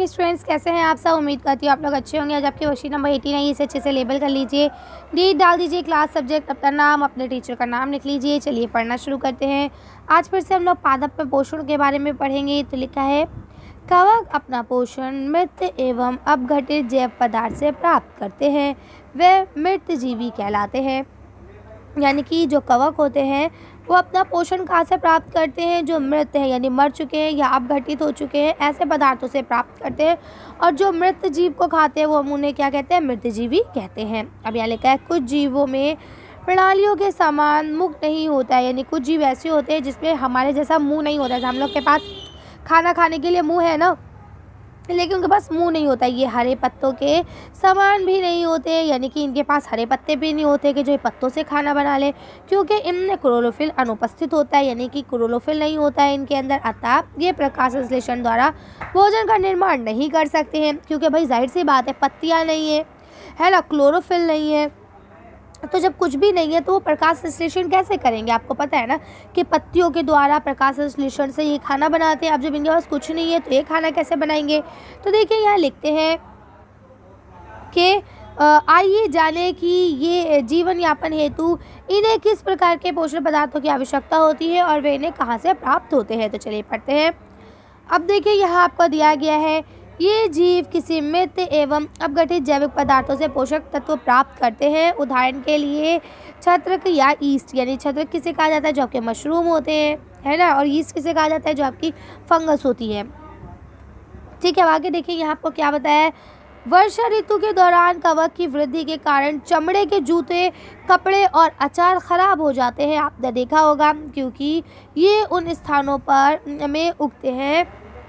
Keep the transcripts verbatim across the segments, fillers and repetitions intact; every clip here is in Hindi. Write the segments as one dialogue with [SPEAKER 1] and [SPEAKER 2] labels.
[SPEAKER 1] मॉर्निंग स्टूडेंट्स, कैसे हैं आप सब। उम्मीद करती हूँ आप लोग अच्छे होंगे। आज आपके वर्कशीट नंबर एटी नाइन इसे अच्छे से लेबल कर लीजिए। डेट डाल दीजिए, क्लास सब्जेक्ट, अपना नाम, अपने टीचर का नाम लिख लीजिए। चलिए पढ़ना शुरू करते हैं। आज फिर से हम लोग पादप में पोषण के बारे में पढ़ेंगे। तो लिखा है, कवक अपना पोषण मृत एवं अपघटित जैव पदार्थ से प्राप्त करते हैं, वे मृत जीवी कहलाते हैं। यानी कि जो कवक होते हैं वो अपना पोषण कहाँ से प्राप्त करते हैं, जो मृत हैं यानी मर चुके हैं या अपघटित हो चुके हैं ऐसे पदार्थों से प्राप्त करते हैं। और जो मृत जीव को खाते हैं वो हम उन्हें क्या कहते हैं, मृतजीवी कहते हैं। अब यहाँ लिखा है, कुछ जीवों में प्रणालियों के समान मुख नहीं होता है। यानी कुछ जीव ऐसे होते हैं जिसमें हमारे जैसा मुंह नहीं होता है। हम लोग के पास खाना खाने के लिए मुंह है ना, लेकिन उनके पास मुंह नहीं होता। ये हरे पत्तों के समान भी नहीं होते, यानी कि इनके पास हरे पत्ते भी नहीं होते कि जो पत्तों से खाना बना ले, क्योंकि इनमें क्लोरोफिल अनुपस्थित होता है। यानी कि क्लोरोफिल नहीं होता है इनके अंदर, अतः ये प्रकाश संश्लेषण द्वारा भोजन का निर्माण नहीं कर सकते हैं। क्योंकि भाई जाहिर सी बात है, पत्तियाँ नहीं है है ना, क्लोरोफिल नहीं है, तो जब कुछ भी नहीं है तो वो प्रकाश संश्लेषण कैसे करेंगे। आपको पता है ना कि पत्तियों के द्वारा प्रकाश संश्लेषण से ये खाना बनाते हैं। अब जब इनके पास कुछ नहीं है तो ये खाना कैसे बनाएंगे। तो देखिए यहाँ लिखते हैं कि आइए जाने कि ये जीवन यापन हेतु इन्हें किस प्रकार के पोषण पदार्थों की आवश्यकता होती है और वे इन्हें कहाँ से प्राप्त होते हैं। तो चलिए पढ़ते हैं। अब देखिए यहाँ आपको दिया गया है, ये जीव किसी मृत एवं अपघटित जैविक पदार्थों से पोषक तत्व प्राप्त करते हैं। उदाहरण के लिए छत्रक या ईस्ट, यानी छत्रक किसे कहा जाता है, जो आपके मशरूम होते हैं, है ना, और ईस्ट किसे कहा जाता है, जो आपकी फंगस होती है। ठीक है, आगे देखिए यहाँ आपको क्या बताया है, वर्षा ऋतु के दौरान कवक की वृद्धि के कारण चमड़े के जूते, कपड़े और अचार खराब हो जाते हैं। आपने देखा होगा, क्योंकि ये उन स्थानों पर में उगते हैं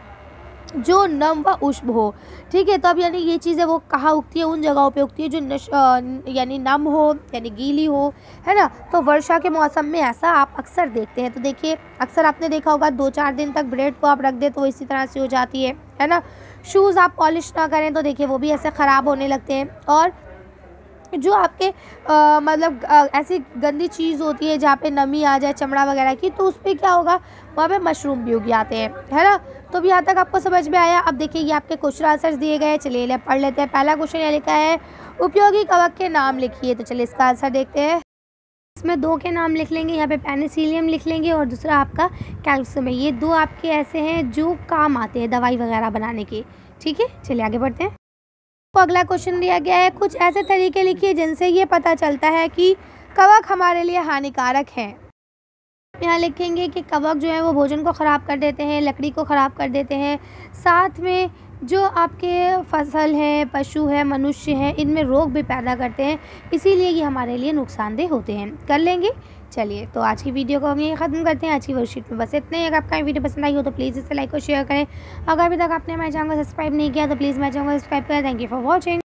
[SPEAKER 1] जो नम व उष्ण हो। ठीक है, तो अब यानी ये चीज़ें वो कहाँ उगती है, उन जगहों पे उगती है जो नश यानी नम हो, यानी गीली हो, है ना। तो वर्षा के मौसम में ऐसा आप अक्सर देखते हैं। तो देखिए अक्सर आपने देखा होगा, दो चार दिन तक ब्रेड को आप रख दें तो वो इसी तरह से हो जाती है है ना। शूज़ आप पॉलिश ना करें तो देखिए वो भी ऐसे ख़राब होने लगते हैं। और जो आपके आ, मतलब आ, ऐसी गंदी चीज़ होती है जहाँ पे नमी आ जाए चमड़ा वगैरह की, तो उस पर क्या होगा, वहाँ पे मशरूम भी उग जाते हैं, है ना। तो अब यहाँ तक आपको समझ में आया। अब देखिए ये आपके क्वेश्चन आंसर्स दिए गए हैं। चलिए ले पढ़ लेते हैं। पहला क्वेश्चन यहाँ लिखा है, उपयोगी कवक के नाम लिखिए। तो चलिए इसका आंसर देखते हैं। इसमें दो के नाम लिख लेंगे, यहाँ पे पेनिसिलियम लिख लेंगे और दूसरा आपका कैल्शियम है। ये दो आपके ऐसे हैं जो काम आते हैं दवाई वगैरह बनाने के। ठीक है, चलिए आगे बढ़ते हैं। तो अगला क्वेश्चन दिया गया है, कुछ ऐसे तरीके लिखिए जिनसे ये पता चलता है कि कवक हमारे लिए हानिकारक हैं। यहाँ लिखेंगे कि कवक जो है वो भोजन को ख़राब कर देते हैं, लकड़ी को ख़राब कर देते हैं, साथ में जो आपके फसल है, पशु है, मनुष्य है, इनमें रोग भी पैदा करते हैं, इसीलिए ये हमारे लिए नुकसानदेह होते हैं। कर लेंगे। चलिए तो आज की वीडियो को हम यहीं ख़त्म करते हैं। आज की वर्कशीट में बस इतने ही। अगर आपका वीडियो पसंद आई हो तो प्लीज़ इसे लाइक और शेयर करें। अगर अभी तक आपने हमारे चैनल को सब्सक्राइब नहीं किया तो प्लीज़ मेरे चैनल को सब्सक्राइब करें। Thank you for watching.